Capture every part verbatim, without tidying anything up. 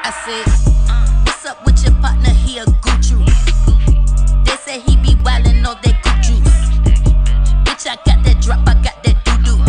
I said, what's up with your partner? He a good juice. They say he be wildin' on that good juice. Bitch, I got that drop, I got that doo-doo.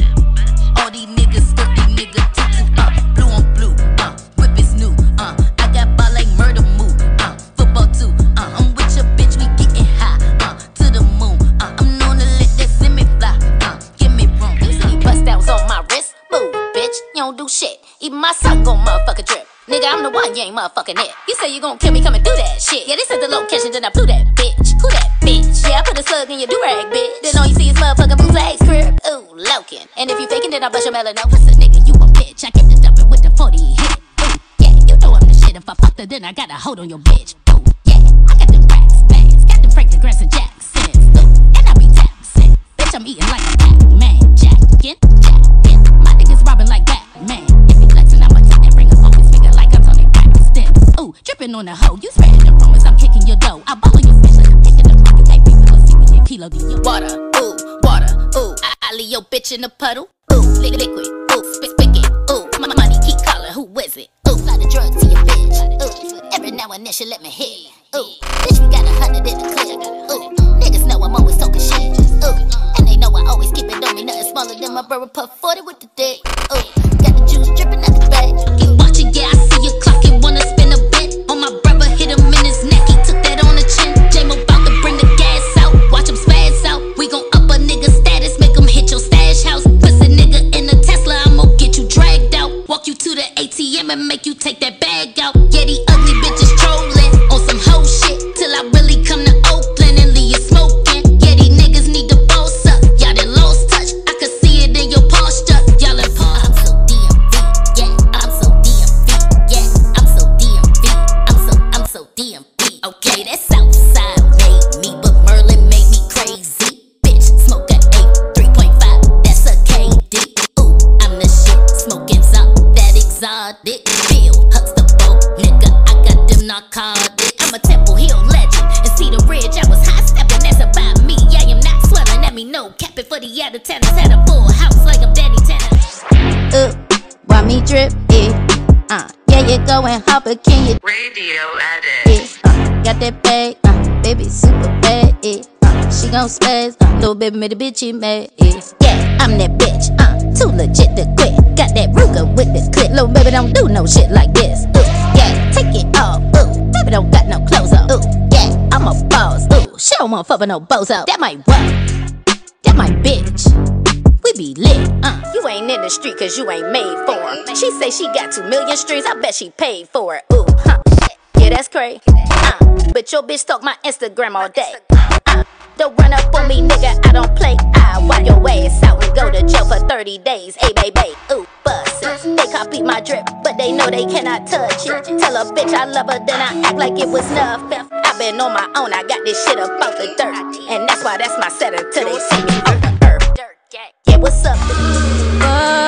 All these niggas stuck, these niggas tutu. Uh, blue on blue, uh, whip is new. Uh, I got ball like murder move. Uh, football too. Uh, I'm with your bitch, we getting high. Uh, to the moon. Uh, I'm known to let that semi fly. Uh, give me room. You see bust downs on my wrist? Move, bitch. You don't do shit. Even my son gon' motherfucker drip. Nigga, I'm the one, you ain't motherfucking it. You say you gon' kill me, come and do that shit. Yeah, they said the location, then I blew that bitch. Who that bitch? Yeah, I put a slug in your do-rag, bitch. Then all you see is motherfucking bootleg crib. Ooh, Loken. And if you faking it, I'll bust your melon. What's a nigga? You a bitch. I get the dumping with the forty hit. Ooh, yeah, you know I'm the shit. If I popped it, then I got a hold on your bitch. Ooh, yeah, I got them racks, bands. Got them Franklin Grants and Jacksons. Ooh, and I be taxing. Bitch, I'm eating like a Pac-Man. Jackin', jackin'. My niggas robbing like Batman. If you flexing, I'ma take that ring up on his finger like I'm Tony Braxton. Ooh, dripping on the hoe. You spreading the rumors, I'm kicking your dough. I ball on your bitch like I'm picking the fuck. You can't bring me a single your kilo. Do you Water, ooh, water, ooh. I, I leave your bitch in the puddle. Ooh, li liquid, ooh, spit spigot. Ooh, my money keep calling. Who is it? Ooh, apply the drug to your bitch. Ooh, every now and then she let me hit. Ooh, bitch, we got a hundred in the clip. Ooh, niggas know I'm always talking shit. Ooh, and they know I always keep it on me. Nothing smaller than my brother puff forty with the dick. Ooh, got the juice dripping out the bag. You watch it, yeah, I see you clocking. Wanna spin a bet on my brother, hit him in his neck. He took that on the chin. J-Mo about to bring the gas out. Watch him spaz out. We gon' up a nigga status, make him hit your stash house. Pussy nigga in the Tesla, I'ma get you dragged out. Walk you to the A T M and make you take that bag out. Yeah, these ugly bitches trolling on some hoe shit till I really come to Oakland and leave you smoking. Yeah, these niggas need to boss up. Y'all done lost touch. I could see it in your posture. Y'all in I'm so D M V, yeah. I'm so D M V, yeah. I'm so D M V. I'm so, I'm so D M V. Okay, that Southside made me, but Merlin made me crazy. Bitch, smoke a eight, three point five, that's a K D. Ooh, I'm the shit, smoking some that exotic. Bill Huxtable, nigga, I got them narcotics. I'm a Temple Hill legend, and see the ridge, I was high stepping, that's about me. I am not swelling, let me know. Capping for the out of towners, had a full house like I'm Danny Tanner. Ooh, why me drip it? Uh, yeah, you go and hop a can you Radio edit. it? Uh, got that bag, uh, baby super bad it. Uh, she gon' spaz, uh, little baby made a bitch he mad it. Yeah, I'm that bitch, uh, too legit to quit. Got that Ruger with the clip, little baby don't do no shit like this. Ooh, yeah, take it off. Ooh, baby don't got no clothes on. Ooh, yeah, I'm a boss. Ooh, she don't want fuck with no bozo. That my what? That my bitch. We be lit, uh. You ain't in the street cause you ain't made for it. She say she got two million streams, I bet she paid for it. Ooh, huh, yeah, that's crazy. Uh, but your bitch stalk my Instagram all day. Uh, don't run up on me, nigga, I don't play. I wipe your ass out and go to jail for thirty days. Hey, baby, ooh, bust it. They copy my drip, but they know they cannot touch it. Tell a bitch I love her, then I act like it was nothing. I been on my own, I got this shit about the dirt. And that's why that's my setter till they see me off the earth. Yeah, what's up? Whoa,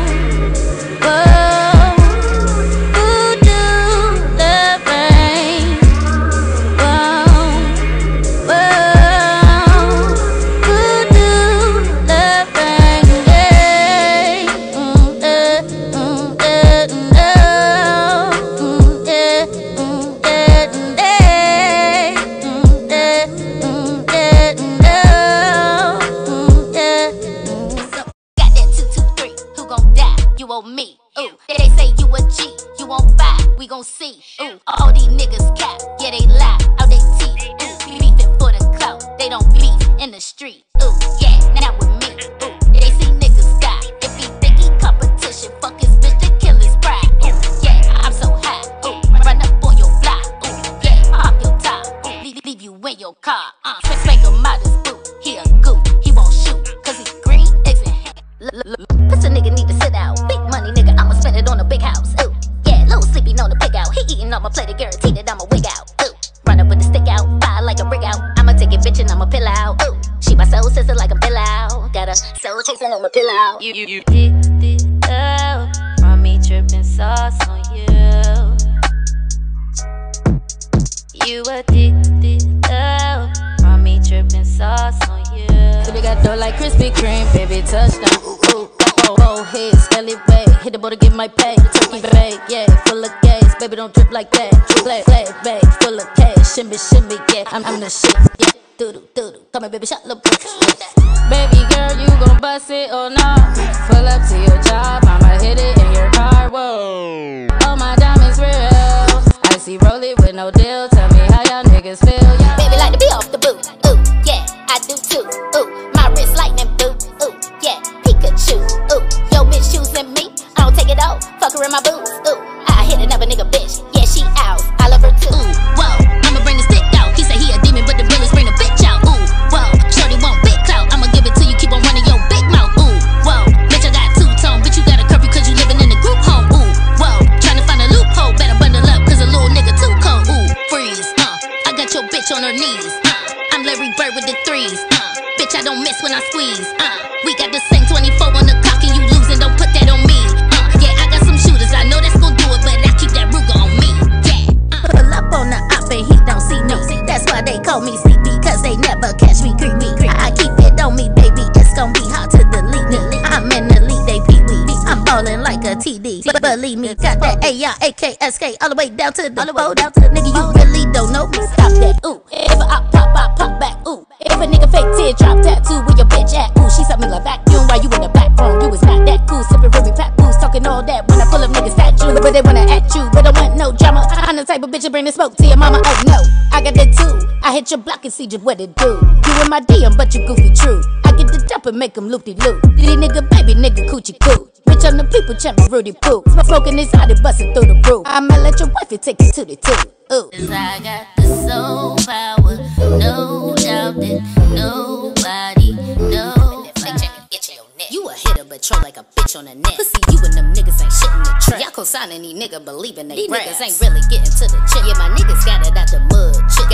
whoa, voodoo love rain. Whoa, whoa, voodoo love rain. Yeah, mm, eh, mm, eh, no, mm, eh, mm, eh, eh, mm, eh, mm, eh, no, mm, eh. Got that two two three, who gon' die? You owe me. Ooh, they say you a G, you on five, we gon' see. Ooh, all these niggas cap, yeah they lie, out they teeth. Ooh, beefing for the clout, they don't beef in the street. Ooh, yeah, not with me. Ooh, they see niggas sky. If he think he competition, fuck his bitch, they kill his pride. Ooh, yeah, I'm so high. Ooh, run up on your block. Ooh, yeah, pop your top. Ooh, leave, leave you in your car. Uh, spank him out his boot. He a goop, he won't shoot, cause he green, eggs and ham. Pussy nigga need to sit out. Big money nigga, I'ma spend it on a big house. Ooh, yeah, little sleepy known to pick out. He eating on my plate, guaranteed that I'ma wig out. Ooh, run up with the stick out, fire like a rig out. I'ma take it bitch and I'ma pill out. Ooh, she my soul sister like a pill out. Got a soul chasing on my pill out. You, you, you did, did, oh, from me dripping sauce on you. You addicted, oh, from me dripping sauce on you. So we got dough like Krispy Kreme, baby touchdown. Ooh, whoa, whoa, hit, skelly way. Hit the boat to get my pay. The turkey bag, yeah, full of gas. baby don't drip like that. Black, black bag full of cash, shimmy, shimmy, yeah. I'm, I'm the shit, yeah. Doodle, doodle, come here, baby, shot little bitch. Baby girl, you gon' bust it or not? Pull up to your job, I'ma hit it in your car. Whoa, all my diamonds real. I see roll it with no deal. Tell me how y'all niggas feel, yeah. Baby like to be off the boot, ooh, yeah, I do too, ooh. My wrist lightning boot, ooh, yeah, Pikachu, ooh. Yo bitch choosing me, I don't take it off, fuck her in my boots, ooh. I hit another nigga bitch, yeah she out, I love her too. Ooh, whoa, I'ma bring the stick out. He say he a demon, but the bullets bring the bitch out. Ooh, whoa, shorty want big clout. I'ma give it to you, keep on running your big mouth. Ooh, whoa, bitch I got two-tone, bitch you got a curfew cause you living in the group home. Ooh, whoa, tryna find a loophole, better bundle up cause a little nigga too cold. Ooh, freeze, uh, I got your bitch on her knees. Uh, I'm Larry Bird with the threes. Uh, bitch I don't miss when I squeeze. Uh, we got the same twenty-four on the clock and you losing, don't put that on me. Uh, yeah, I got some shooters, I know that's gon' do it, but I keep that Ruger on me. Yeah. Uh. Pull up on the op and he don't see me. That's why they call me C B, cause they never catch me creepy. I keep it on me, baby, it's gon' be hard to delete me. I'm in the league, they pee wee. I'm ballin' like a T D, but believe me, got that A R A K S K all the way down to the boat. Nigga, you really don't know me, stop that. Ooh, if I pop, pop, pop back. Ooh, if a nigga fake teardrop tattoo, where your bitch at? Ooh, she suck me like vacuum while you in the back room. You was not that cool, sippin' Ruby Pat Booze, talking all that when I pull up niggas statue. But they wanna at you, but I want no drama. I'm the type of bitch that bring the smoke to your mama. Oh no, I got that too. I hit your block and see just what it do. You in my D M, but you goofy true. I get the dump and make them loop-de-loop. These nigga baby, nigga coochie coo. Bitch, I'm the people champ, Rudy Poo. Smoking this hot, it bustin' through the roof. I'ma let your wifey take it to the two. Ooh. Cause I got the soul power, no doubt that nobody knows. You a hitter, but troll like a bitch on the net. Pussy, you and them niggas ain't shit in the trap. Y'all co-signing these niggas, believing they These rap. Niggas ain't really getting to the chip. Yeah, my niggas got it out the mud. Chip